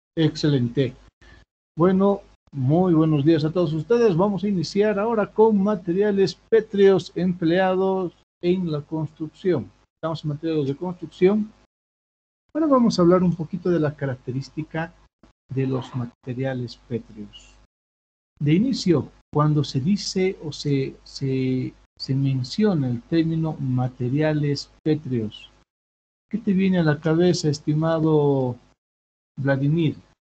Excelente. Bueno, muy buenos días a todos ustedes. Vamos a iniciar ahora con materiales pétreos empleados en la construcción. Estamos en materiales de construcción. Ahora vamos a hablar un poquito de la característica de los materiales pétreos. De inicio, cuando se dice o se menciona el término materiales pétreos, ¿qué te viene a la cabeza, estimado Vladimir?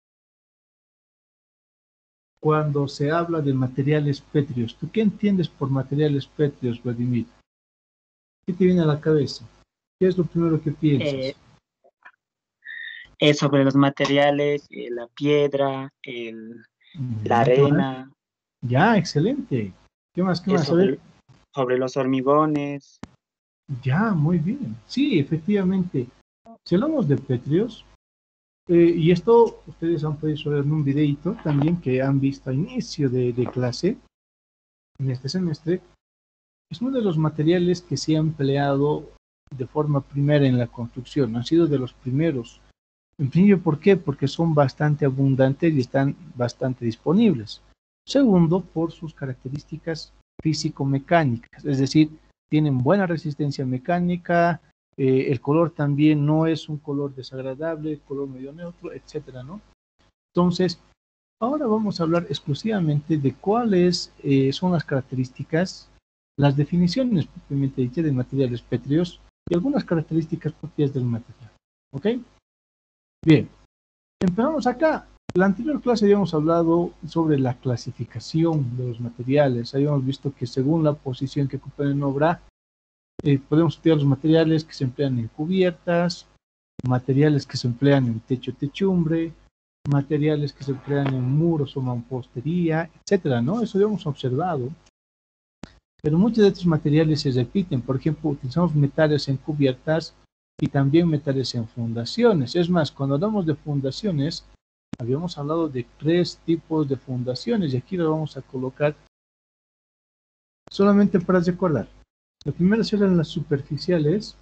Cuando se habla de materiales pétreos, ¿tú qué entiendes por materiales pétreos, Vladimir? ¿Qué te viene a la cabeza? ¿Qué es lo primero que Eh, piensas? sobre los materiales, la piedra, la ¿Qué más? arena, Ya, excelente. ¿Qué más? ¿Qué más? A ver. sobre los hormigones. Ya, muy bien. Sí, efectivamente. Si hablamos de pétreos, y esto ustedes han podido ver en un videito también que han visto a inicio de clase en este semestre, es uno de los materiales que se ha empleado de forma primera en la construcción, han sido de los primeros. En principio, ¿por qué? Porque son bastante abundantes y están bastante disponibles. Segundo, por sus características físico-mecánicas, es decir, tienen buena resistencia mecánica, el color también no es un color desagradable, color medio neutro, etcétera, ¿no? Entonces, ahora vamos a hablar exclusivamente de cuáles son las características, las definiciones propiamente dichas de materiales pétreos y algunas características propias del material. ¿Ok? Bien, empezamos acá. En la anterior clase habíamos hablado sobre la clasificación de los materiales. Habíamos visto que según la posición que ocupan en obra, podemos estudiar los materiales que se emplean en cubiertas, materiales que se emplean en techo-techumbre, materiales que se emplean en muros o mampostería, etcétera, ¿no? Eso habíamos observado. Pero muchos de estos materiales se repiten. Por ejemplo, utilizamos metales en cubiertas y también metales en fundaciones. Es más, cuando hablamos de fundaciones, habíamos hablado de 3 tipos de fundaciones y aquí lo vamos a colocar solamente para recordar. La primera eran las superficiales,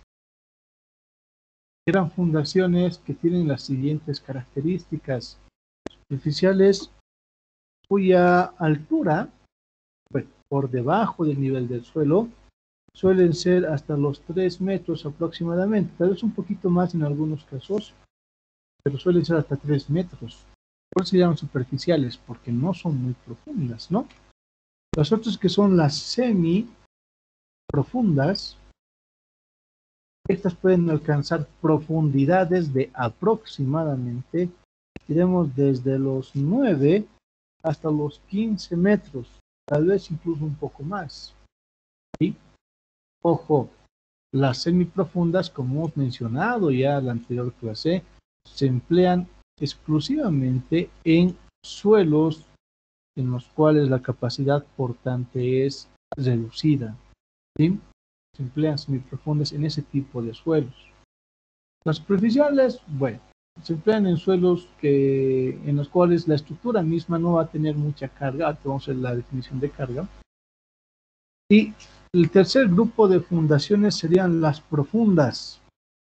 eran fundaciones que tienen las siguientes características. Superficiales cuya altura, bueno, por debajo del nivel del suelo, suelen ser hasta los 3 metros aproximadamente, tal vez un poquito más en algunos casos, pero suelen ser hasta 3 metros. Por eso se llaman superficiales, porque no son muy profundas, ¿no? Las otras que son las semi profundas, estas pueden alcanzar profundidades de aproximadamente, diremos desde los 9 hasta los 15 metros, tal vez incluso un poco más. ¿Sí? Ojo, las semiprofundas, como hemos mencionado ya en la anterior clase, se emplean exclusivamente en suelos en los cuales la capacidad portante es reducida. ¿Sí? Se emplean semiprofundas en ese tipo de suelos. Las superficiales, bueno, se emplean en suelos en los cuales la estructura misma no va a tener mucha carga. Vamos a ver la definición de carga. Y el tercer grupo de fundaciones serían las profundas.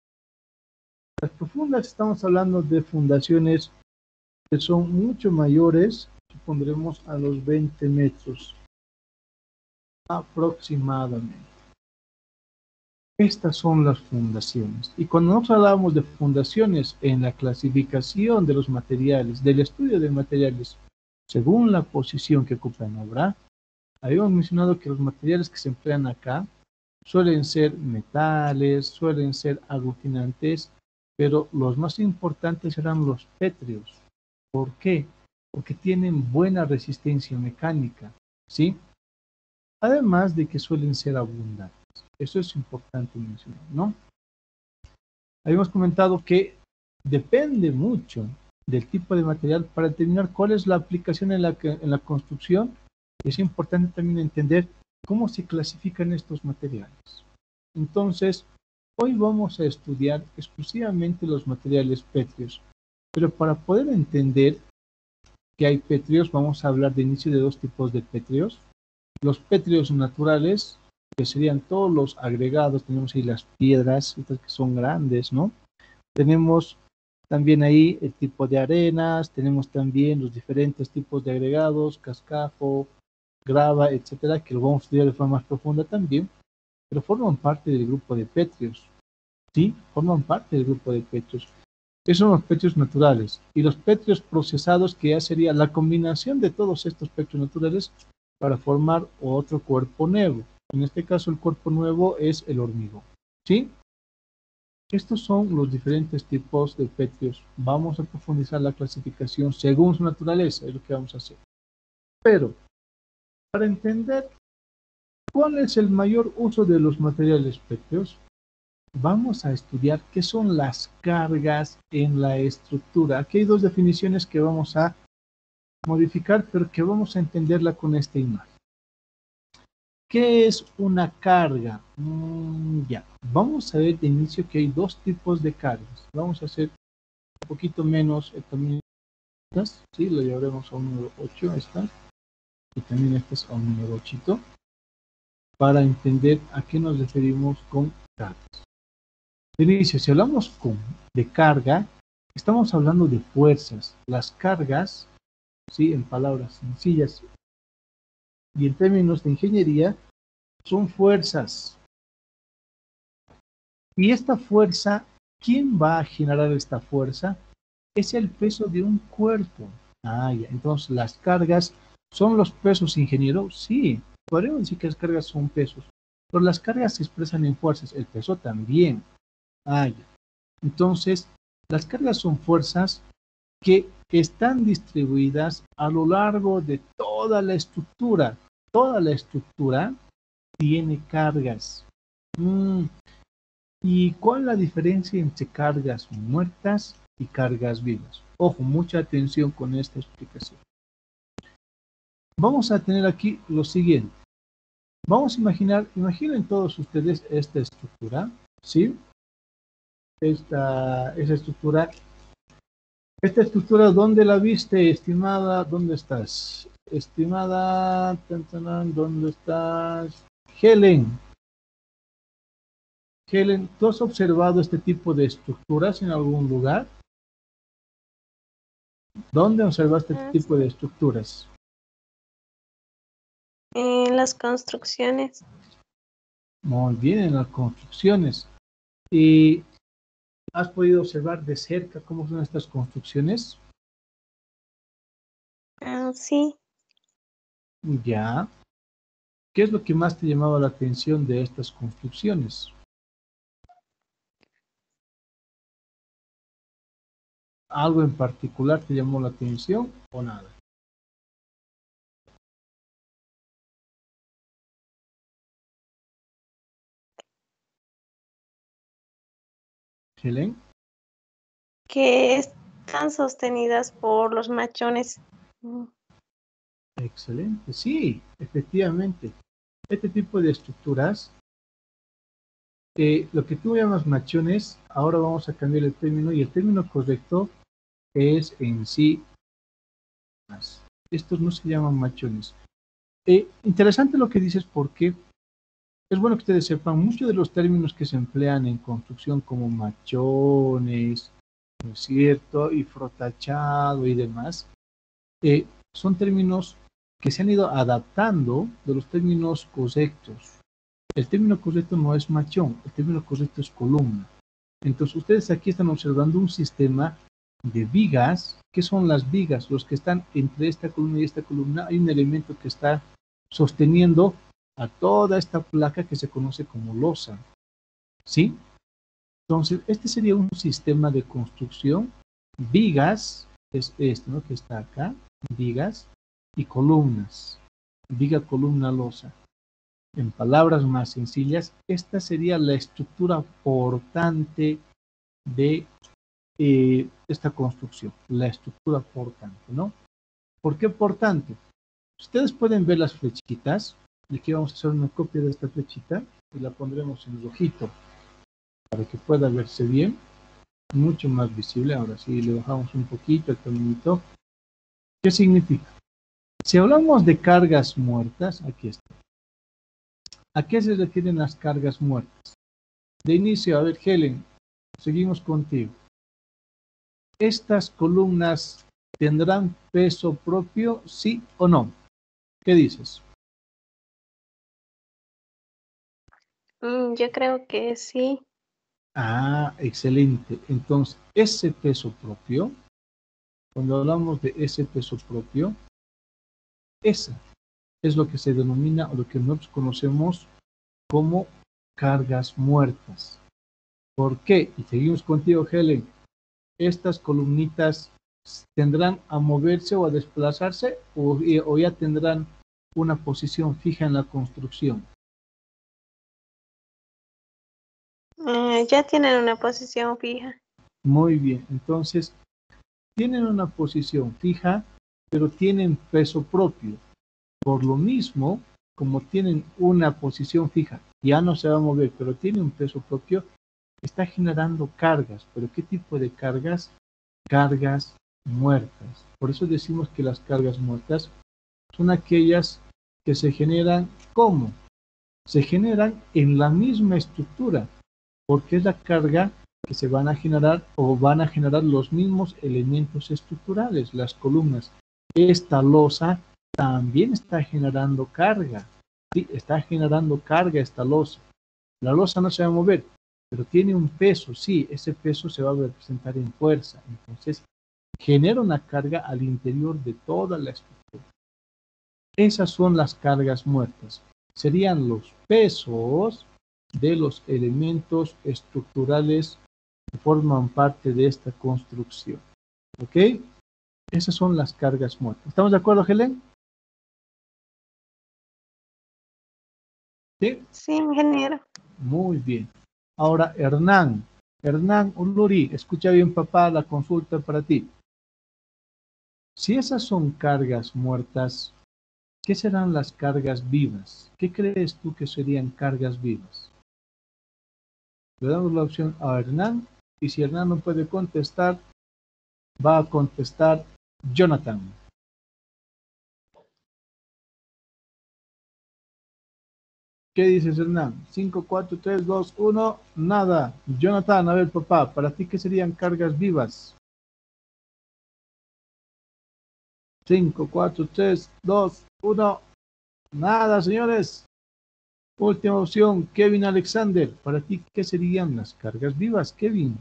Las profundas estamos hablando de fundaciones que son mucho mayores, supondremos a los 20 metros aproximadamente. Estas son las fundaciones. Y cuando nos hablamos de fundaciones en la clasificación de los materiales, del estudio de materiales, según la posición que ocupa en obra, habíamos mencionado que los materiales que se emplean acá suelen ser metales, suelen ser aglutinantes, pero los más importantes eran los pétreos. ¿Por qué? Porque tienen buena resistencia mecánica, ¿sí? Además de que suelen ser abundantes. Eso es importante mencionar, ¿no? Habíamos comentado que depende mucho del tipo de material para determinar cuál es la aplicación en la construcción. Es importante también entender cómo se clasifican estos materiales. Entonces, hoy vamos a estudiar exclusivamente los materiales pétreos, pero para poder entender que hay pétreos, vamos a hablar de inicio de 2 tipos de pétreos. Los pétreos naturales, que serían todos los agregados, tenemos ahí las piedras, estas que son grandes, ¿no? Tenemos también ahí el tipo de arenas, tenemos también los diferentes tipos de agregados, cascajo, grava, etcétera, que lo vamos a estudiar de forma más profunda también, pero forman parte del grupo de pétreos, ¿sí? Forman parte del grupo de pétreos. Esos son los pétreos naturales. Y los pétreos procesados, que ya sería la combinación de todos estos pétreos naturales para formar otro cuerpo nuevo. En este caso, el cuerpo nuevo es el hormigón, ¿sí? Estos son los diferentes tipos de pétreos. Vamos a profundizar la clasificación según su naturaleza, es lo que vamos a hacer. Pero, para entender cuál es el mayor uso de los materiales pétreos, vamos a estudiar qué son las cargas en la estructura. Aquí hay dos definiciones que vamos a modificar, pero que vamos a entenderla con esta imagen. ¿Qué es una carga? Ya, vamos a ver de inicio que hay dos tipos de cargas. Vamos a hacer un poquito menos también estas, ¿sí? Lo llevaremos a un número 8, esta, y también estas a un número 8, para entender a qué nos referimos con cargas. De inicio, si hablamos de carga, estamos hablando de fuerzas. Las cargas, ¿sí? En palabras sencillas y en términos de ingeniería, son fuerzas. Y esta fuerza, ¿quién va a generar esta fuerza? Es el peso de un cuerpo. Ah, ya. Entonces, las cargas son los pesos, ingeniero. Sí, podríamos decir que las cargas son pesos, pero las cargas se expresan en fuerzas. El peso también. Ah, ya. Entonces, las cargas son fuerzas que están distribuidas a lo largo de toda la estructura. Toda la estructura tiene cargas. ¿Y cuál es la diferencia entre cargas muertas y cargas vivas? Ojo, mucha atención con esta explicación. Vamos a tener aquí lo siguiente. Vamos a imaginen todos ustedes esta estructura, ¿sí? Esa estructura. Esta estructura, ¿dónde la viste, estimada? ¿Dónde estás? Estimada, ¿dónde estás? Helen. Helen, ¿tú has observado este tipo de estructuras en algún lugar? ¿Dónde observaste este tipo de estructuras? En las construcciones. Muy bien, en las construcciones. ¿Y has podido observar de cerca cómo son estas construcciones? Sí. Ya. ¿Qué es lo que más te llamaba la atención de estas construcciones? ¿Algo en particular te llamó la atención o nada? Helen. Que están sostenidas por los machones. Excelente, sí, efectivamente. Este tipo de estructuras, lo que tú llamas machones, ahora vamos a cambiar el término y el término correcto es en sí. Estos no se llaman machones. Interesante lo que dices porque es bueno que ustedes sepan muchos de los términos que se emplean en construcción como machones, ¿no es cierto? Y frotachado y demás, son términos que se han ido adaptando de los términos correctos. El término correcto no es machón, el término correcto es columna. Entonces ustedes aquí están observando un sistema de vigas. ¿Qué son las vigas? Los que están entre esta columna y esta columna. Hay un elemento que está sosteniendo a toda esta placa que se conoce como losa. ¿Sí? Entonces, este sería un sistema de construcción. Vigas, es esto, ¿no? Que está acá. Vigas y columnas. Viga, columna, losa. En palabras más sencillas, esta sería la estructura portante de esta construcción, la estructura portante, ¿no? ¿Por qué portante? Ustedes pueden ver las flechitas, y aquí vamos a hacer una copia de esta flechita y la pondremos en rojito para que pueda verse bien, mucho más visible. Ahora sí, le bajamos un poquito el toninito. ¿Qué significa? Si hablamos de cargas muertas, aquí está. ¿A qué se refieren las cargas muertas? De inicio, a ver, Helen, seguimos contigo. ¿Estas columnas tendrán peso propio, sí o no? ¿Qué dices? Yo creo que sí. Ah, excelente. Entonces, ese peso propio, cuando hablamos de ese peso propio, esa es lo que se denomina o lo que nosotros conocemos como cargas muertas. ¿Por qué? Y seguimos contigo, Helen. ¿Estas columnitas tendrán a moverse o a desplazarse o ya tendrán una posición fija en la construcción? Ya tienen una posición fija. Muy bien, entonces tienen una posición fija, pero tienen peso propio. Por lo mismo, como tienen una posición fija, ya no se va a mover, pero tiene un peso propio, está generando cargas. ¿Pero qué tipo de cargas? Cargas muertas. Por eso decimos que las cargas muertas son aquellas que se generan, ¿cómo? Se generan en la misma estructura, porque es la carga que se van a generar o van a generar los mismos elementos estructurales, las columnas. Esta losa también está generando carga, ¿sí? Está generando carga esta losa. La losa no se va a mover, pero tiene un peso, sí, ese peso se va a representar en fuerza. Entonces, genera una carga al interior de toda la estructura. Esas son las cargas muertas. Serían los pesos de los elementos estructurales que forman parte de esta construcción. ¿Ok? Esas son las cargas muertas. ¿Estamos de acuerdo, Helen? Sí. Sí, ingeniero. Muy bien. Ahora, Hernán. Hernán Uluri, escucha bien, papá, la consulta para ti. Si esas son cargas muertas, ¿qué serán las cargas vivas? ¿Qué crees tú que serían cargas vivas? Le damos la opción a Hernán y si Hernán no puede contestar, va a contestar Jonathan. ¿Qué dices, Hernán? 5, 4, 3, 2, 1, nada. Jonathan, a ver, papá, ¿para ti qué serían cargas vivas? 5, 4, 3, 2, 1, nada, señores. Última opción, Kevin Alexander. ¿Para ti qué serían las cargas vivas, Kevin?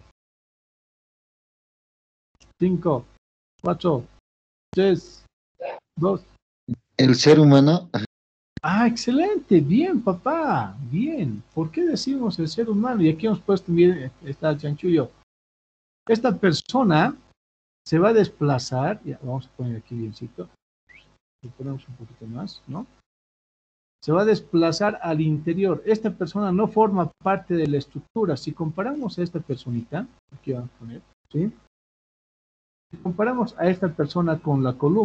5, 4, 3, 2. El ser humano, Ah, excelente, bien, papá, bien. ¿Por qué decimos el ser humano? Y aquí hemos puesto, bien, está el chanchullo. Esta persona se va a desplazar, ya, vamos a poner aquí biencito, le ponemos un poquito más, ¿no? Se va a desplazar al interior. Esta persona no forma parte de la estructura. Si comparamos a esta personita, aquí vamos a poner, ¿sí? Si comparamos a esta persona con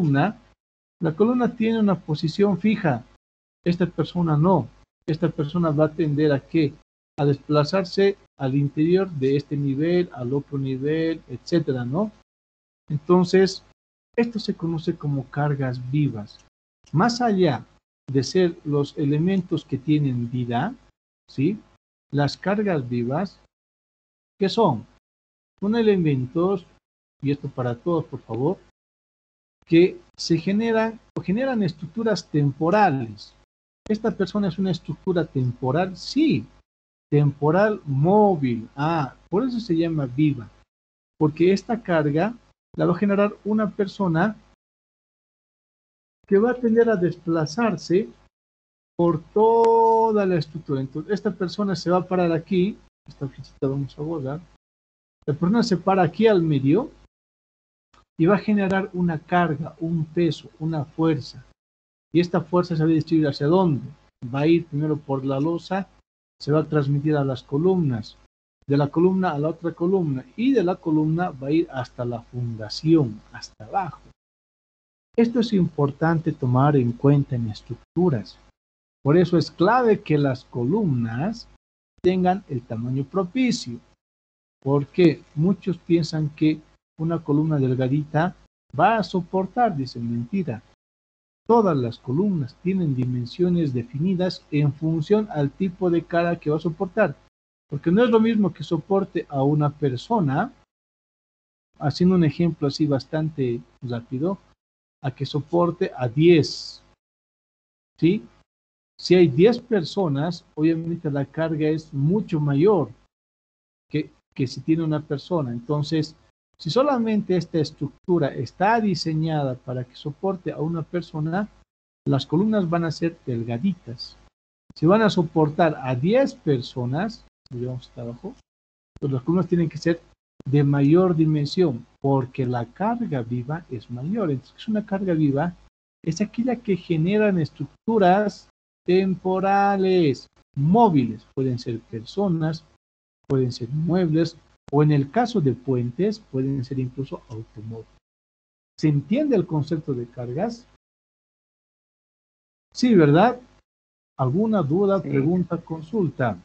la columna tiene una posición fija. Esta persona no. Esta persona va a tender a qué? A desplazarse al interior de este nivel, al otro nivel, etcétera, ¿no? Entonces, esto se conoce como cargas vivas. Más allá de ser los elementos que tienen vida, ¿sí? Las cargas vivas, ¿qué son? Son elementos, y esto para todos, por favor, que se generan o generan estructuras temporales. ¿Esta persona es una estructura temporal? Sí, temporal móvil. Ah, por eso se llama viva, porque esta carga la va a generar una persona que va a tender a desplazarse por toda la estructura. Entonces, esta persona se va a parar aquí, esta fichita vamos a borrar, la persona se para aquí al medio y va a generar una carga, un peso, una fuerza. Y esta fuerza se va a distribuir hacia dónde? Va a ir primero por la losa, se va a transmitir a las columnas, de la columna a la otra columna y de la columna va a ir hasta la fundación, hasta abajo. Esto es importante tomar en cuenta en estructuras. Por eso es clave que las columnas tengan el tamaño propicio, porque muchos piensan que una columna delgadita va a soportar, dicen mentira. Todas las columnas tienen dimensiones definidas en función al tipo de cara que va a soportar, porque no es lo mismo que soporte a una persona haciendo un ejemplo así bastante rápido, a que soporte a 10, ¿sí? Si hay 10 personas, obviamente la carga es mucho mayor que si tiene una persona. Entonces, si solamente esta estructura está diseñada para que soporte a una persona, las columnas van a ser delgaditas. Si van a soportar a 10 personas, si vamos hasta abajo, pues las columnas tienen que ser de mayor dimensión, porque la carga viva es mayor. Entonces, una carga viva es aquella que generan estructuras temporales, móviles. Pueden ser personas, pueden ser muebles, o en el caso de puentes, pueden ser incluso automóviles. ¿Se entiende el concepto de cargas? Sí, ¿verdad? ¿Alguna duda, Sí. pregunta, consulta?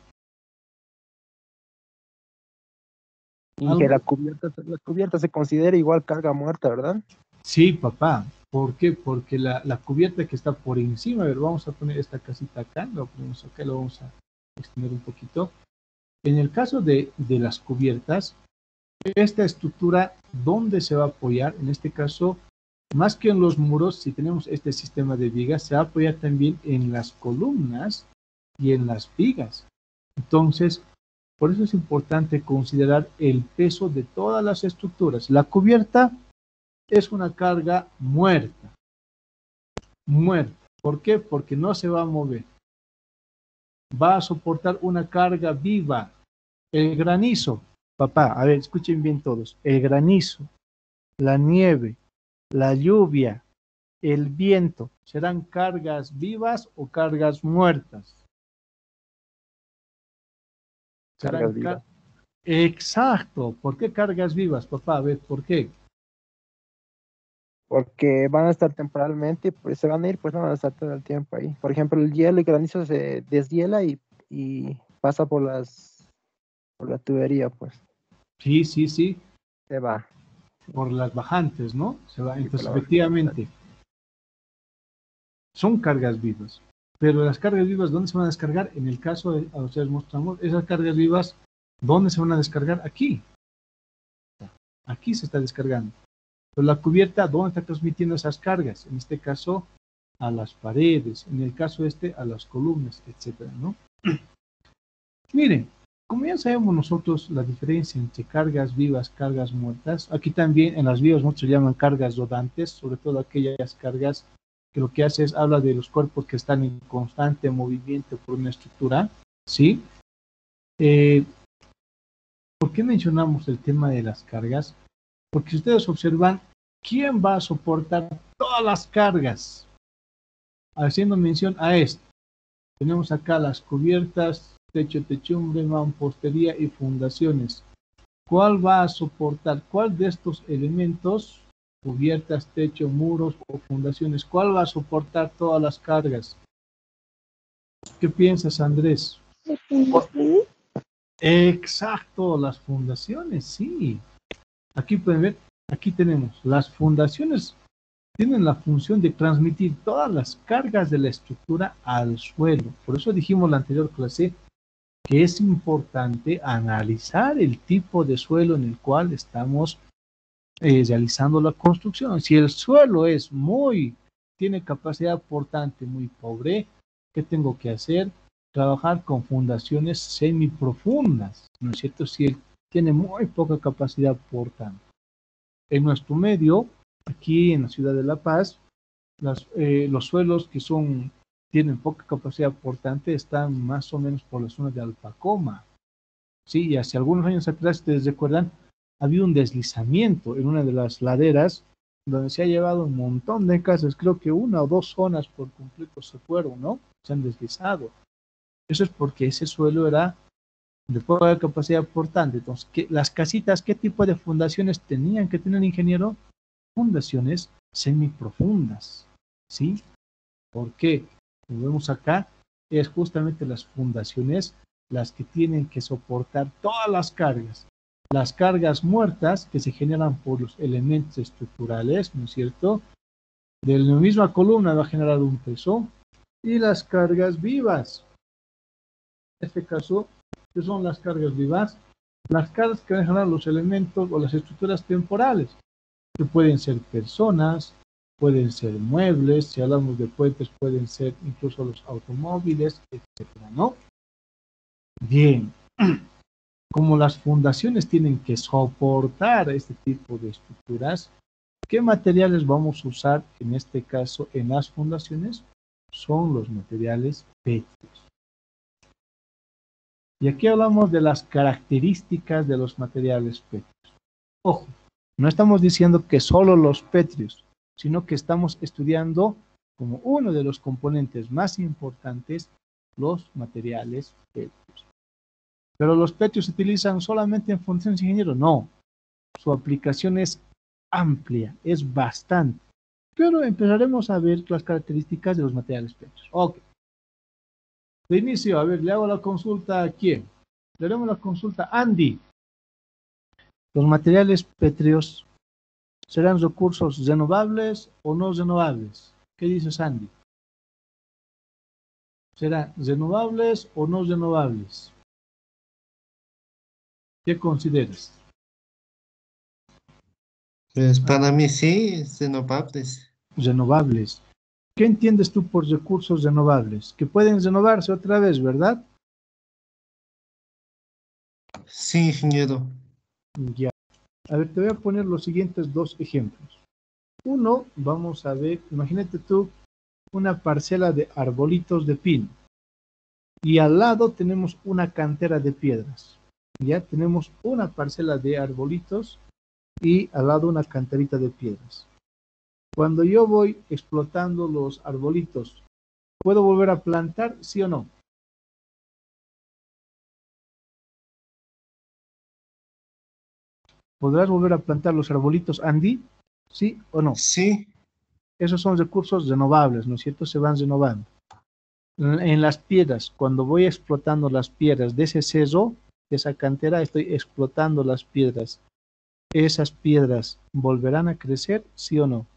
Y que la cubierta se considera igual carga muerta, ¿verdad? Sí, papá. ¿Por qué? Porque la cubierta que está por encima, a ver, vamos a poner esta casita acá, lo ponemos acá, lo vamos a extender un poquito. En el caso de las cubiertas, esta estructura, ¿dónde se va a apoyar? En este caso, más que en los muros, si tenemos este sistema de vigas, se va a apoyar también en las columnas y en las vigas. Entonces, por eso es importante considerar el peso de todas las estructuras. La cubierta es una carga muerta. Muerta. ¿Por qué? Porque no se va a mover. Va a soportar una carga viva. El granizo, papá, a ver, escuchen bien todos. El granizo, la nieve, la lluvia, el viento, ¿serán cargas vivas o cargas muertas? Cargas vivas. Exacto. ¿Por qué cargas vivas, papá? A ver, ¿por qué? Porque van a estar temporalmente, pues se van a ir, pues no van a estar todo el tiempo ahí. Por ejemplo, el hielo y granizo se deshiela y pasa por la tubería, pues Sí, sí, sí. se va. Por las bajantes, ¿no? Se va. Sí, por Entonces, la efectivamente, son cargas vivas. Pero las cargas vivas, ¿dónde se van a descargar? En el caso de, a ustedes mostramos, esas cargas vivas, ¿dónde se van a descargar? Aquí. Aquí se está descargando. Pero la cubierta, ¿dónde está transmitiendo esas cargas? En este caso, a las paredes. En el caso este, a las columnas, etcétera, ¿no? Miren, como ya sabemos nosotros la diferencia entre cargas vivas, cargas muertas, aquí también en las vivas nosotros llaman cargas rodantes, sobre todo aquellas cargas que lo que hace es habla de los cuerpos que están en constante movimiento por una estructura, ¿sí? ¿Por qué mencionamos el tema de las cargas? Porque si ustedes observan, ¿quién va a soportar todas las cargas? Haciendo mención a esto, tenemos acá las cubiertas, techo, techumbre, mampostería y fundaciones. ¿Cuál va a soportar? ¿Cuál de estos elementos, cubiertas, techo, muros o fundaciones, cuál va a soportar todas las cargas? ¿Qué piensas, Andrés? Exacto, las fundaciones, sí. Aquí pueden ver, aquí tenemos las fundaciones. Tienen la función de transmitir todas las cargas de la estructura al suelo. Por eso dijimos en la anterior clase que es importante analizar el tipo de suelo en el cual estamos realizando la construcción. Si el suelo tiene capacidad portante muy pobre, ¿qué tengo que hacer? Trabajar con fundaciones semiprofundas, ¿no es cierto? Si él tiene muy poca capacidad portante. En nuestro medio, aquí en la ciudad de La Paz, los suelos que tienen poca capacidad portante están más o menos por la zona de Alpacoma. Sí, y hace algunos años atrás, ustedes recuerdan, había un deslizamiento en una de las laderas donde se ha llevado un montón de casas, creo que una o dos zonas por completo se fueron, ¿no? Se han deslizado. Eso es porque ese suelo era de poca capacidad portante. Entonces, las casitas, ¿qué tipo de fundaciones tenían que tener, ingeniero? Fundaciones semiprofundas, ¿sí? ¿Por qué? Como vemos acá, es justamente las fundaciones las que tienen que soportar todas las cargas muertas que se generan por los elementos estructurales, ¿no es cierto? De la misma columna va a generar un peso, y las cargas vivas. En este caso, ¿qué son las cargas vivas? Las caras que dejan los elementos o las estructuras temporales, que pueden ser personas, pueden ser muebles, si hablamos de puentes pueden ser incluso los automóviles, etcétera, ¿no? Bien, como las fundaciones tienen que soportar este tipo de estructuras, ¿qué materiales vamos a usar en este caso en las fundaciones? Son los materiales pétreos. Y aquí hablamos de las características de los materiales pétreos. Ojo, no estamos diciendo que solo los pétreos, sino que estamos estudiando como uno de los componentes más importantes los materiales pétreos. Pero los pétreos se utilizan solamente en fundaciones ingenieros. No, su aplicación es amplia, es bastante. Pero empezaremos a ver las características de los materiales pétreos. Ok. De inicio, a ver, le hago la consulta a quién. Le haremos la consulta a Andy. ¿Los materiales pétreos serán recursos renovables o no renovables? ¿Qué dices, Andy? ¿Serán renovables o no renovables? ¿Qué consideras? Pues para mí sí, renovables. Renovables. ¿Qué entiendes tú por recursos renovables? Que pueden renovarse otra vez, ¿verdad? Sí, ingeniero. Ya. A ver, te voy a poner los siguientes dos ejemplos. Uno, vamos a ver, imagínate tú una parcela de arbolitos de pino y al lado tenemos una cantera de piedras. Ya tenemos una parcela de arbolitos y al lado una canterita de piedras. Cuando yo voy explotando los arbolitos, ¿puedo volver a plantar, sí o no? ¿Podrás volver a plantar los arbolitos, Andy? ¿Sí o no? Sí, Esos son recursos renovables, ¿no es cierto? Se van renovando. En las piedras, cuando voy explotando las piedras de ese cerro, de esa cantera, estoy explotando las piedras. ¿Esas piedras volverán a crecer, sí o no?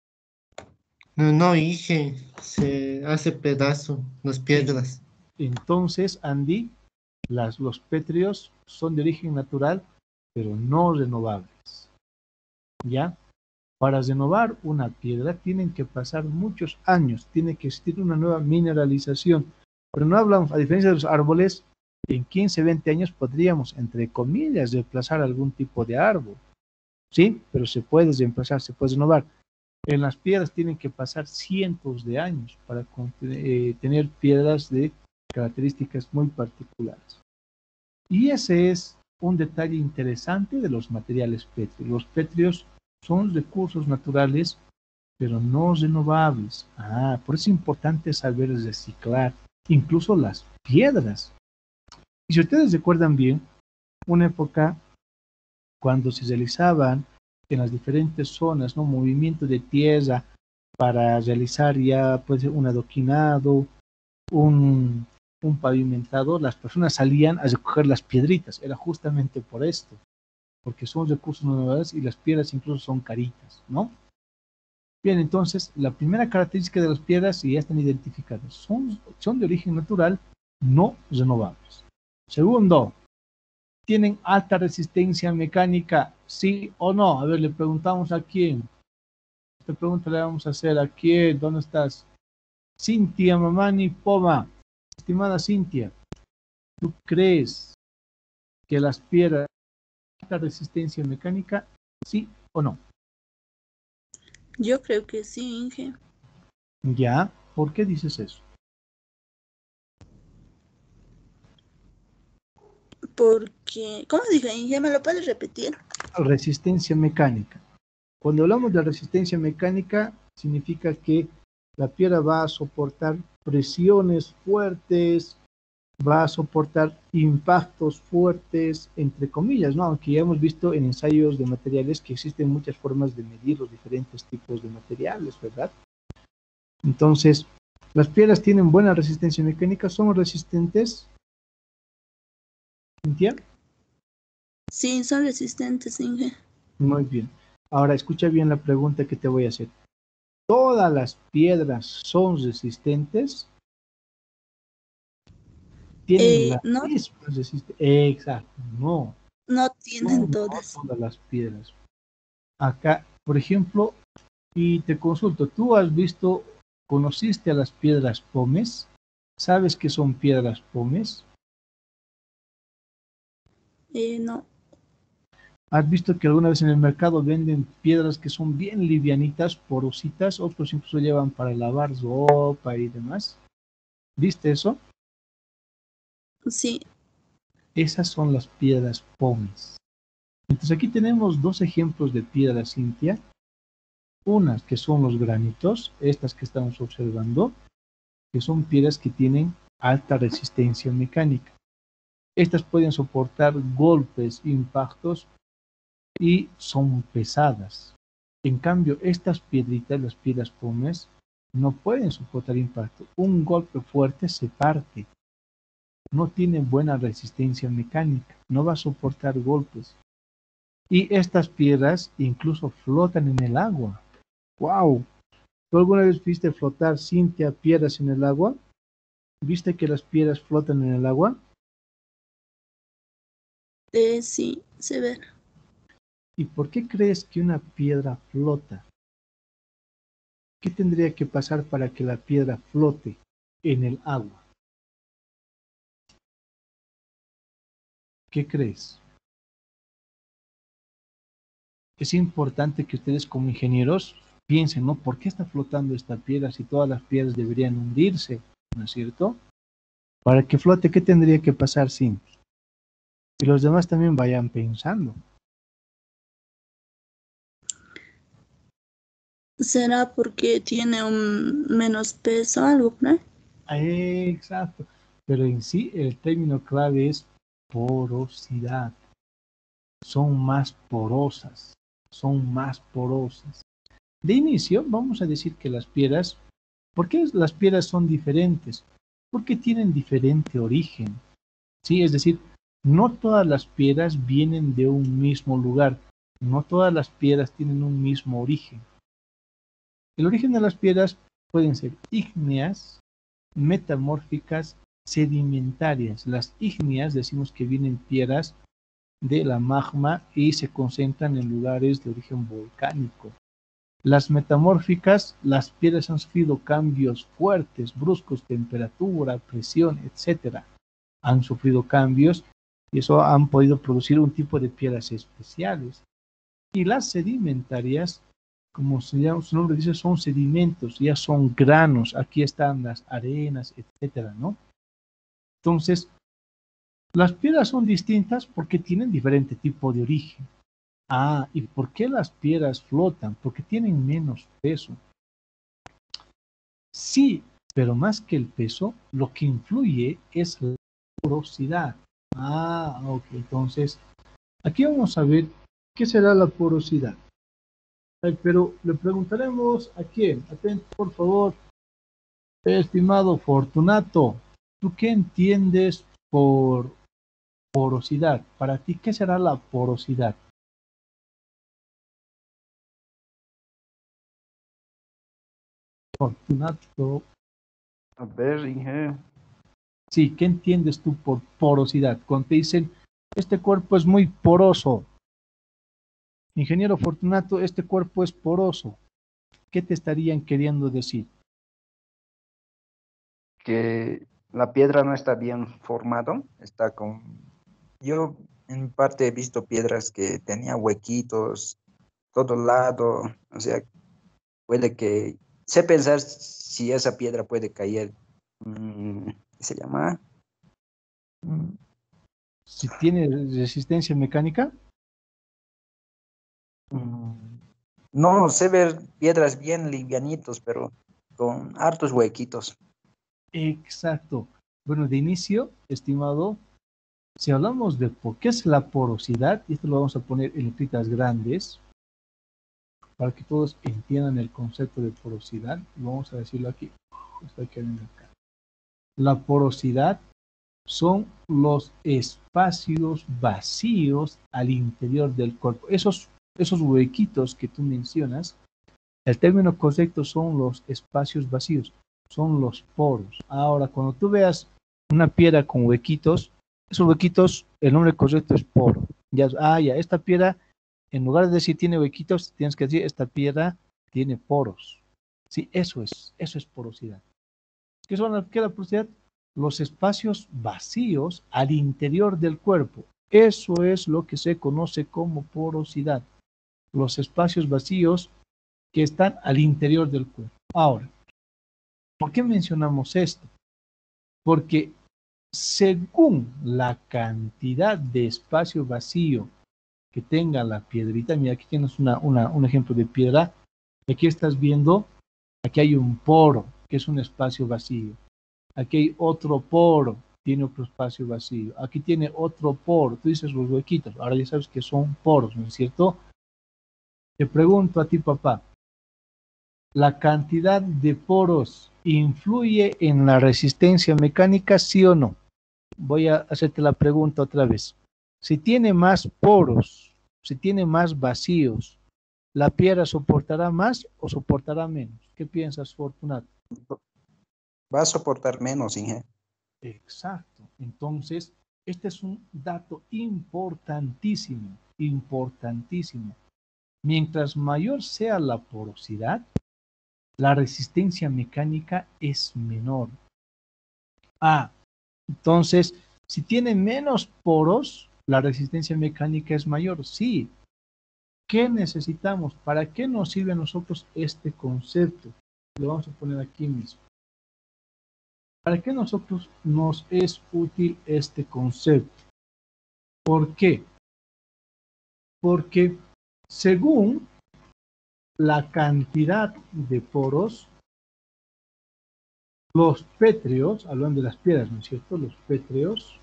no, no, dije, se hace pedazo las piedras. Entonces, Andy, los pétreos son de origen natural, pero no renovables. ¿Ya? Para renovar una piedra tienen que pasar muchos años, tiene que existir una nueva mineralización. Pero no hablamos, a diferencia de los árboles, en 15, 20 años podríamos, entre comillas, reemplazar algún tipo de árbol. Sí, pero se puede reemplazar, se puede renovar. En las piedras tienen que pasar cientos de años para tener piedras de características muy particulares. Y ese es un detalle interesante de los materiales pétreos. Los pétreos son recursos naturales, pero no renovables. Por eso es importante saber reciclar, incluso las piedras. Y si ustedes recuerdan bien, una época cuando se realizaban en las diferentes zonas, ¿no? Movimiento de tierra para realizar ya pues un adoquinado, un, un pavimentado, las personas salían a recoger las piedritas. Era justamente por esto, porque son recursos no renovables y las piedras incluso son caritas, ¿no? Bien, entonces, la primera característica de las piedras, y ya están identificadas, son de origen natural, no renovables. Segundo, ¿tienen alta resistencia mecánica, sí o no? A ver, le preguntamos a quién. Esta pregunta le vamos a hacer a quién. ¿Dónde estás? Cintia Mamani Poma. Estimada Cintia, ¿tú crees que las piedras tienen alta resistencia mecánica, sí o no? Yo creo que sí, Inge. Ya, ¿por qué dices eso? Porque, ¿cómo dije, Inge? ¿Me lo puedes repetir? Resistencia mecánica. Cuando hablamos de resistencia mecánica, significa que la piedra va a soportar presiones fuertes, va a soportar impactos fuertes, entre comillas, ¿no? Aunque ya hemos visto en ensayos de materiales que existen muchas formas de medir los diferentes tipos de materiales, ¿verdad? Entonces, las piedras tienen buena resistencia mecánica, son resistentes. ¿Entiendes? Sí, son resistentes, Inge. Muy bien. Ahora escucha bien la pregunta que te voy a hacer. ¿Todas las piedras son resistentes? Tienen la No, misma resistencia. Exacto, no. No tienen No todas. todas las piedras. Acá, por ejemplo, y te consulto, ¿tú conociste a las piedras pómez? ¿Sabes qué son piedras pómez? No. ¿Has visto que alguna vez en el mercado venden piedras que son bien livianitas, porositas? Otros incluso llevan para lavar ropa y demás. ¿Viste eso? Sí. Esas son las piedras pómez. Entonces aquí tenemos dos ejemplos de piedras, Cintia. Unas que son los granitos, estas que estamos observando, que son piedras que tienen alta resistencia mecánica. Estas pueden soportar golpes, impactos y son pesadas. En cambio, estas piedritas, las piedras pómez, no pueden soportar impacto. Un golpe fuerte se parte. No tiene buena resistencia mecánica. No va a soportar golpes. Y estas piedras incluso flotan en el agua. ¡Wow! ¿Tú alguna vez viste flotar, Cintia, piedras en el agua? ¿Viste que las piedras flotan en el agua? Sí, se ve. ¿Y por qué crees que una piedra flota? ¿Qué tendría que pasar para que la piedra flote en el agua? ¿Qué crees? Es importante que ustedes como ingenieros piensen, ¿no? ¿Por qué está flotando esta piedra si todas las piedras deberían hundirse? ¿No es cierto? Para que flote, ¿qué tendría que pasar, sí? Y los demás también vayan pensando. ¿Será porque tiene un menos peso, algo por ahí? Exacto. Pero en sí el término clave es porosidad. Son más porosas. Son más porosas. De inicio, vamos a decir que las piedras, ¿por qué las piedras son diferentes? Porque tienen diferente origen. Sí, es decir, no todas las piedras vienen de un mismo lugar. No todas las piedras tienen un mismo origen. El origen de las piedras pueden ser ígneas, metamórficas, sedimentarias. Las ígneas decimos que vienen piedras de la magma y se concentran en lugares de origen volcánico. Las metamórficas, las piedras han sufrido cambios fuertes, bruscos, temperatura, presión, etcétera. Han sufrido cambios y eso han podido producir un tipo de piedras especiales. Y las sedimentarias, como su nombre dice, son sedimentos, ya son granos, aquí están las arenas, etcétera, ¿no? Entonces, las piedras son distintas porque tienen diferente tipo de origen. Ah, ¿y por qué las piedras flotan? Porque tienen menos peso. Sí, pero más que el peso, lo que influye es la porosidad. Ah, ok, entonces, aquí vamos a ver qué será la porosidad. Ay, pero le preguntaremos a quién. Atento, por favor. Estimado Fortunato, ¿tú qué entiendes por porosidad? Para ti, ¿qué será la porosidad? Fortunato. A ver, Inge. Sí, ¿qué entiendes tú por porosidad? Cuando te dicen, este cuerpo es muy poroso. Ingeniero Fortunato, este cuerpo es poroso. ¿Qué te estarían queriendo decir? Que la piedra no está bien formado, está con... Yo en parte he visto piedras que tenía huequitos, todo lado, o sea, puede que... Sé pensar si esa piedra puede caer, ¿qué se llama? Mm, Si tiene resistencia mecánica, mm, No, sé ver piedras bien livianitos, pero con hartos huequitos. exacto. Bueno, de inicio, estimado, si hablamos de por qué es la porosidad, y esto lo vamos a poner en letritas grandes, para que todos entiendan el concepto de porosidad, vamos a decirlo aquí. Estoy quedando acá. La porosidad son los espacios vacíos al interior del cuerpo. Esos huequitos que tú mencionas, el término correcto son los espacios vacíos, son los poros. Ahora, cuando tú veas una piedra con huequitos, esos huequitos, el nombre correcto es poro. Ya, esta piedra, en lugar de decir tiene huequitos, tienes que decir esta piedra tiene poros. Sí, eso es porosidad. ¿Qué es la porosidad? Los espacios vacíos al interior del cuerpo. Eso es lo que se conoce como porosidad. Los espacios vacíos que están al interior del cuerpo. Ahora, ¿por qué mencionamos esto? Porque según la cantidad de espacio vacío que tenga la piedrita, mira, aquí tienes un ejemplo de piedra, aquí estás viendo, aquí hay un poro, que es un espacio vacío. Aquí hay otro poro, tiene otro espacio vacío. Aquí tiene otro poro, tú dices los huequitos, ahora ya sabes que son poros, ¿no es cierto? Te pregunto a ti, papá, ¿la cantidad de poros influye en la resistencia mecánica, sí o no? Voy a hacerte la pregunta otra vez. Si tiene más poros, si tiene más vacíos, ¿la piedra soportará más o soportará menos? ¿Qué piensas, Fortunato? Va a soportar menos, Inge. Exacto. Entonces, este es un dato importantísimo, importantísimo. Mientras mayor sea la porosidad, la resistencia mecánica es menor. Entonces, si tiene menos poros, la resistencia mecánica es mayor. Sí. ¿Qué necesitamos? ¿Para qué nos sirve a nosotros este concepto? Lo vamos a poner aquí mismo. ¿Para qué nosotros nos es útil este concepto? ¿Por qué? Porque según la cantidad de poros, los pétreos, hablando de las piedras, ¿no es cierto? Los pétreos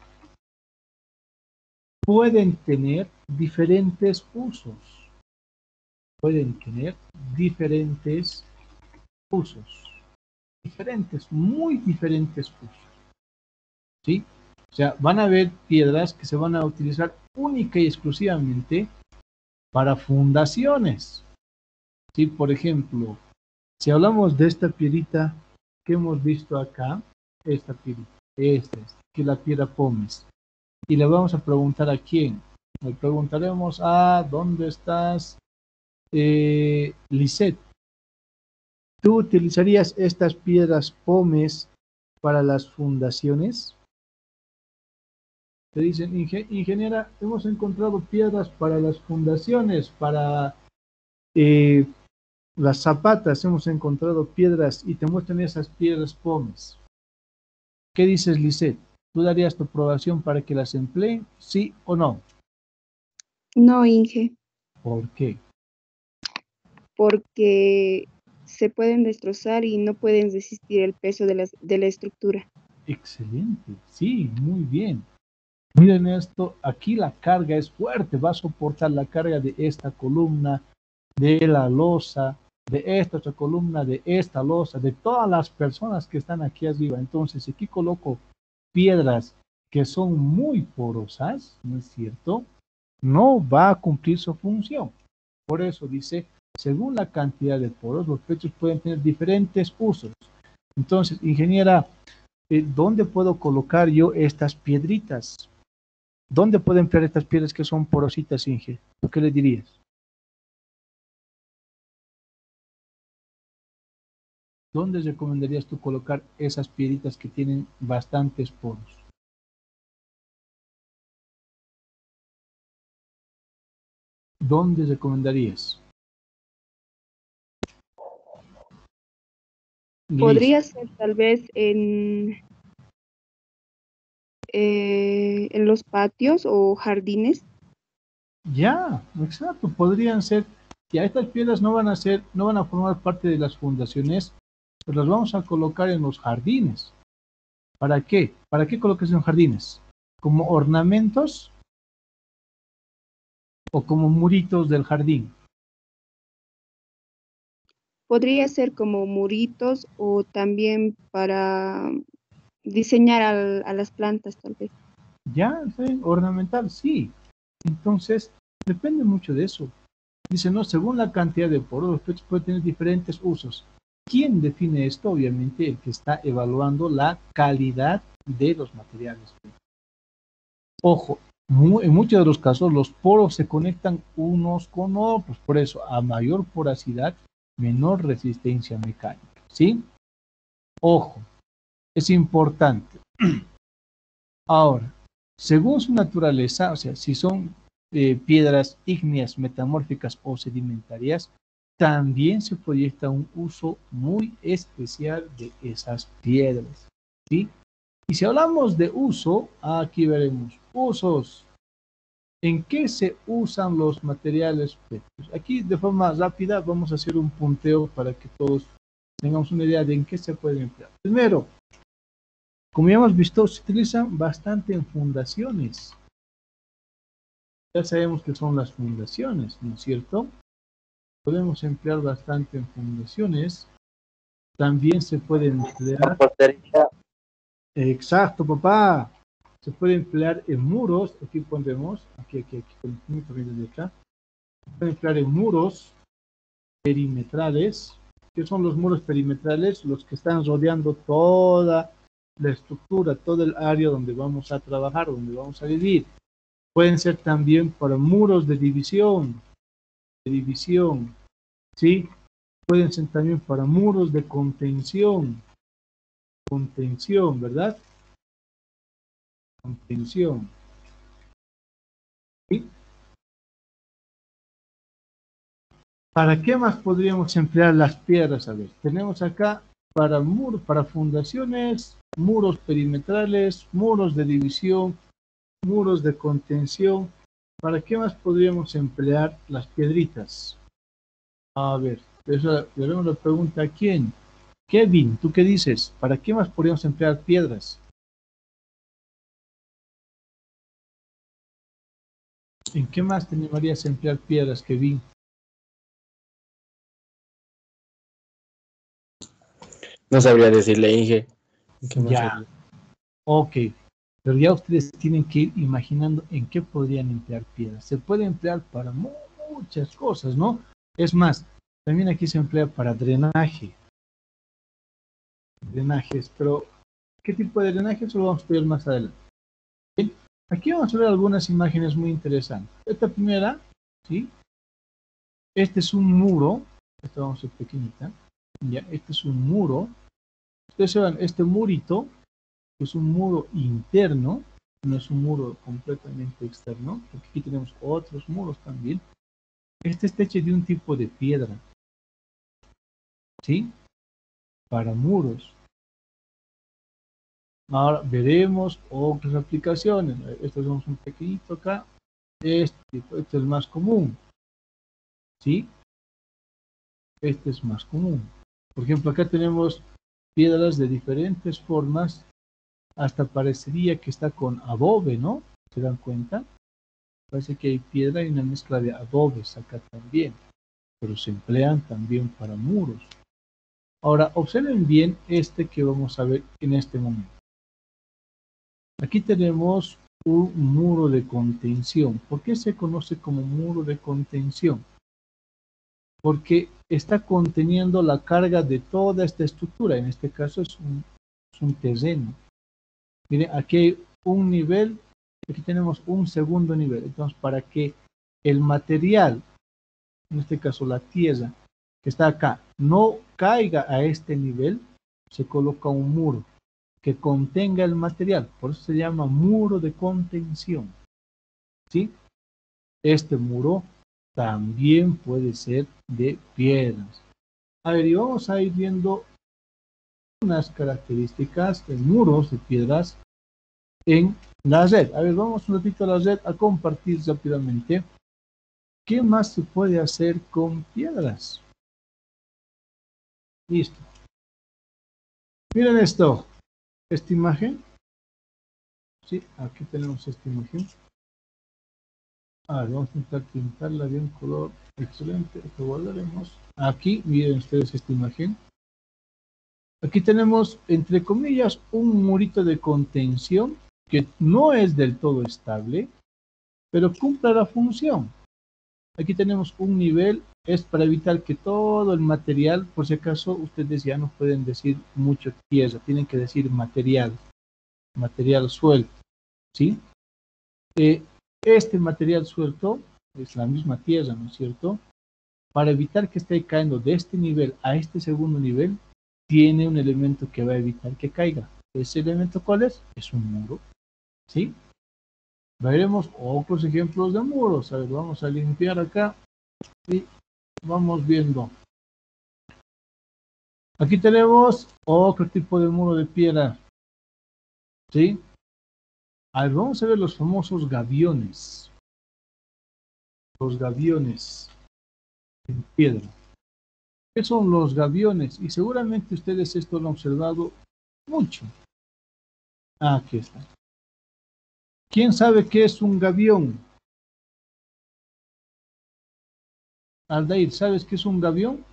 pueden tener diferentes usos. Pueden tener diferentes usos. Diferentes, muy diferentes usos. ¿Sí? O sea, van a haber piedras que se van a utilizar única y exclusivamente para fundaciones. ¿Sí? Por ejemplo, si hablamos de esta piedrita que hemos visto acá, esta piedrita, que es la piedra pómez, y le vamos a preguntar a quién. Le preguntaremos a ¿dónde estás? Lisette. ¿Tú utilizarías estas piedras pómez para las fundaciones? Te dicen, ingeniera, hemos encontrado piedras para las fundaciones, para las zapatas, hemos encontrado piedras y te muestran esas piedras pómez. ¿Qué dices, Lisette? ¿Tú darías tu aprobación para que las empleen, sí o no? No, Inge, ¿Por qué? porque se pueden destrozar y no pueden resistir el peso de la estructura. Excelente, sí, muy bien. Miren esto, aquí la carga es fuerte, va a soportar la carga de esta columna, de la losa, de esta otra columna, de esta losa, de todas las personas que están aquí arriba. Entonces, aquí coloco piedras que son muy porosas, ¿no es cierto? No va a cumplir su función. Por eso dice, según la cantidad de poros, los pechos pueden tener diferentes usos. Entonces, ingeniera, ¿dónde puedo colocar yo estas piedritas? ¿Dónde pueden emplear estas piedras que son porositas, Inge? ¿Qué le dirías? ¿Dónde recomendarías tú colocar esas piedritas que tienen bastantes poros? ¿Dónde recomendarías? Podría ser tal vez en los patios o jardines. Ya, exacto, podrían ser. Ya estas piedras no van a formar parte de las fundaciones, pero las vamos a colocar en los jardines. ¿Para qué? ¿Para qué colocas en jardines? ¿Como ornamentos o como muritos del jardín? Podría ser como muritos o también para diseñar a las plantas tal vez. Ya, sí, ornamental, sí. Entonces, depende mucho de eso. Dice, no, según la cantidad de poros, los pechos pueden tener diferentes usos. ¿Quién define esto? Obviamente, el que está evaluando la calidad de los materiales. Ojo, En muchos de los casos los poros se conectan unos con otros, por eso a mayor porosidad, menor resistencia mecánica, ¿sí? Ojo, es importante. Ahora, según su naturaleza, o sea, si son piedras ígneas, metamórficas o sedimentarias, también se proyecta un uso muy especial de esas piedras, ¿sí? Y si hablamos de uso, aquí veremos usos. ¿En qué se usan los materiales pétreos? Aquí de forma rápida vamos a hacer un punteo para que todos tengamos una idea de en qué se pueden emplear. Primero, como ya hemos visto, se utilizan bastante en fundaciones. Ya sabemos que son las fundaciones, ¿no es cierto? Podemos emplear bastante en fundaciones. También se puede emplear... Exacto, papá. Se puede emplear en muros. Aquí pondremos, aquí, con el de acá. Se puede emplear en muros perimetrales. ¿Qué son los muros perimetrales? Los que están rodeando toda la estructura, todo el área donde vamos a trabajar, donde vamos a vivir. Pueden ser también para muros de división, ¿sí? Pueden ser también para muros de contención, ¿verdad? Contención. ¿Sí? ¿Para qué más podríamos emplear las piedras? A ver, tenemos acá para muros, para fundaciones, muros perimetrales, muros de división, muros de contención. ¿Para qué más podríamos emplear las piedritas? A ver, eso le haremos la pregunta a quién. Kevin, ¿tú qué dices? ¿Para qué más podríamos emplear piedras? ¿En qué más te animarías a emplear piedras, Kevin? No sabría decirle, Inge. ¿Qué más Ya, haría? ok. Pero ya ustedes tienen que ir imaginando en qué podrían emplear piedras. Se puede emplear para muchas cosas, ¿no? Es más, también aquí se emplea para drenaje. Drenajes, pero ¿qué tipo de drenaje? Eso lo vamos a ver más adelante. Bien, aquí vamos a ver algunas imágenes muy interesantes. Esta primera, ¿sí? Este es un muro. Esta vamos a ser pequeñita. Ya, este es un muro. Ustedes vean, este murito es un muro interno, no es un muro completamente externo, porque aquí tenemos otros muros también. Este está hecho de un tipo de piedra, ¿sí? Para muros. Ahora veremos otras aplicaciones. Esto es un pequeñito acá. Este es el más común, ¿sí? Este es más común. Por ejemplo, acá tenemos piedras de diferentes formas. Hasta parecería que está con adobe, ¿no? ¿Se dan cuenta? Parece que hay piedra y una mezcla de adobes acá también, pero se emplean también para muros. Ahora, observen bien este que vamos a ver en este momento. Aquí tenemos un muro de contención. ¿Por qué se conoce como muro de contención? Porque está conteniendo la carga de toda esta estructura. En este caso es un terreno. Miren, aquí hay un nivel, aquí tenemos un segundo nivel. Entonces, para que el material, en este caso la tierra, que está acá, no caiga a este nivel, se coloca un muro que contenga el material. Por eso se llama muro de contención. ¿Sí? Este muro también puede ser de piedras. A ver, y vamos a ir viendo unas características de muros de piedras en la red. A ver, vamos un ratito a la red a compartir rápidamente. ¿Qué más se puede hacer con piedras? Listo. Miren esto. Esta imagen. Sí, aquí tenemos esta imagen. A ver, vamos a intentar pintarla bien color. Excelente. Esto guardaremos. Aquí, miren ustedes esta imagen. Aquí tenemos, entre comillas, un murito de contención que no es del todo estable, pero cumple la función. Aquí tenemos un nivel, es para evitar que todo el material, por si acaso ustedes ya no pueden decir mucho tierra, tienen que decir material suelto, ¿sí? Este material suelto es la misma tierra, ¿no es cierto? Para evitar que esté cayendo de este nivel a este segundo nivel, tiene un elemento que va a evitar que caiga. ¿Ese elemento cuál es? Es un muro, ¿sí? Veremos otros ejemplos de muros. A ver, vamos a limpiar acá y vamos viendo. Aquí tenemos otro tipo de muro de piedra, ¿sí? A ver, vamos a ver los famosos gaviones. Los gaviones en piedra. ¿Qué son los gaviones? Y seguramente ustedes esto lo han observado mucho. Ah, aquí está. ¿Quién sabe qué es un gavión? Aldair, ¿sabes qué es un gavión?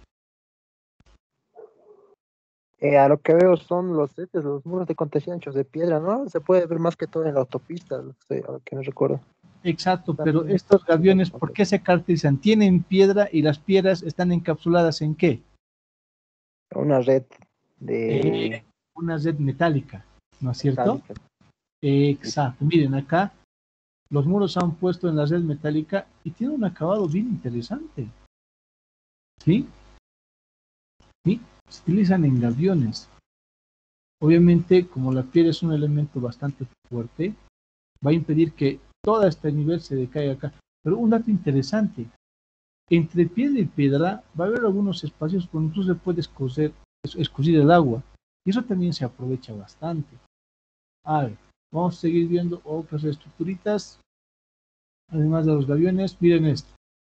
A lo que veo son los muros de contención hechos de piedra, ¿no? Se puede ver más que todo en la autopista, a lo que me recuerdo. Exacto, pero estos gaviones, ¿por qué se caracterizan? Tienen piedra y las piedras están encapsuladas ¿en qué? Una red de... Una red metálica, ¿no es cierto? metálica. Exacto, miren acá, los muros se han puesto en la red metálica y tiene un acabado bien interesante. ¿Sí? ¿Sí? Se utilizan en gaviones. Obviamente, como la piedra es un elemento bastante fuerte, va a impedir que todo este nivel se decaiga acá. Pero un dato interesante, entre piedra y piedra va a haber algunos espacios donde tú se puede escurrir el agua. Y eso también se aprovecha bastante. A ver, vamos a seguir viendo otras estructuritas. Además de los gaviones, miren esto.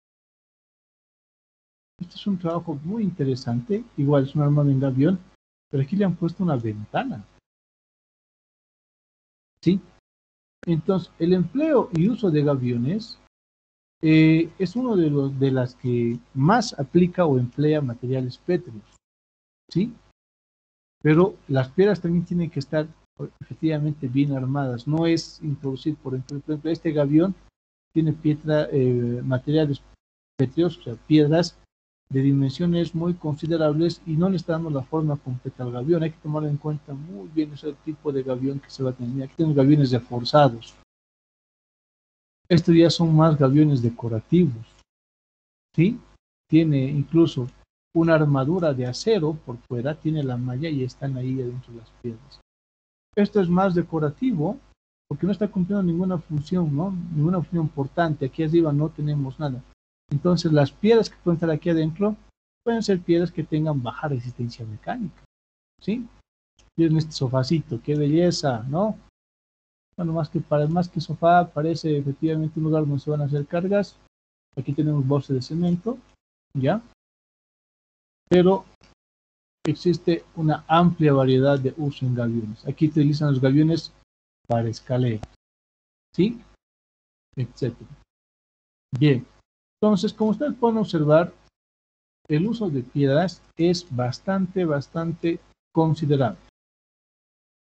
Este es un trabajo muy interesante. Igual es un armado en gavión, pero aquí le han puesto una ventana. ¿Sí? Entonces, el empleo y uso de gaviones es uno de las que más aplica o emplea materiales pétreos. ¿Sí? Pero las piedras también tienen que estar efectivamente bien armadas. No es introducir, por ejemplo, este gavión tiene materiales pétreos, o sea, piedras de dimensiones muy considerables y no le está dando la forma completa al gavión. Hay que tomar en cuenta muy bien ese tipo de gavión que se va a tener. Aquí tenemos gaviones reforzados. Estos ya son más gaviones decorativos, ¿sí? Tiene incluso una armadura de acero por fuera, tiene la malla y están ahí adentro de las piedras. Esto es más decorativo porque no está cumpliendo ninguna función, ¿no? Ninguna función importante. Aquí arriba no tenemos nada. Entonces las piedras que pueden estar aquí adentro pueden ser piedras que tengan baja resistencia mecánica, ¿sí? Miren este sofacito, qué belleza, ¿no? Bueno, más que sofá, parece efectivamente un lugar donde se van a hacer cargas. Aquí tenemos bosque de cemento, ¿ya? Pero existe una amplia variedad de uso en gaviones. Aquí utilizan los gaviones para escaleras, ¿sí? Etcétera. Bien, entonces, como ustedes pueden observar, el uso de piedras es bastante considerable.